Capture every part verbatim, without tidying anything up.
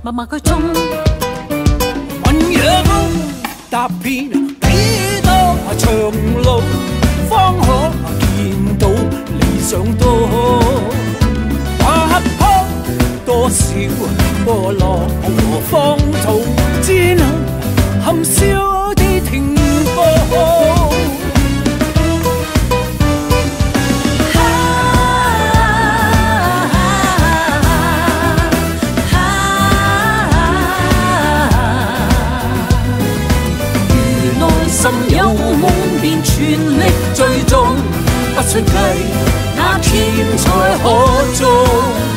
默默去衝。 醞釀踏遍幾多長路，方可見到理想多。踏破多少波浪和荒土，只能含笑地停步。 心有夢便全力追蹤，不出計那天才可中。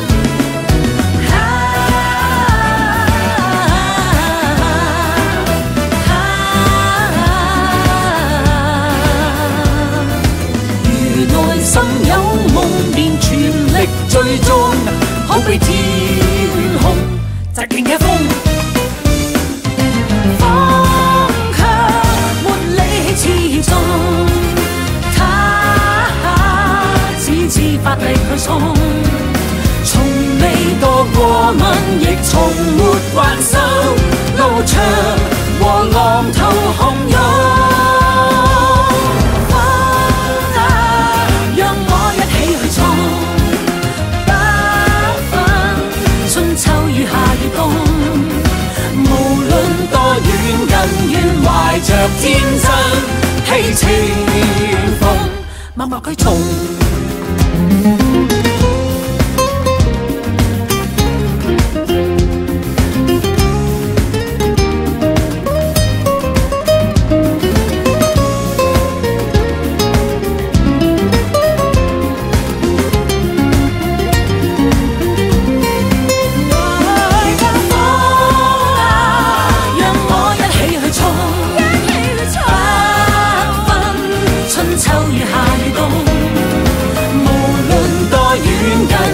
如內心有夢便全力追蹤，好比天空疾勁嘅風。發力去衝，從未多過問，亦從沒還手。路長和浪頭洶湧，風啊，讓我一起去衝，不分春秋與夏與冬。無論多遠近遠，懷着天真氣情風，默默去衝。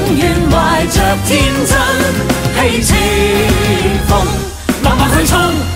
天真氣情風，默默去衝。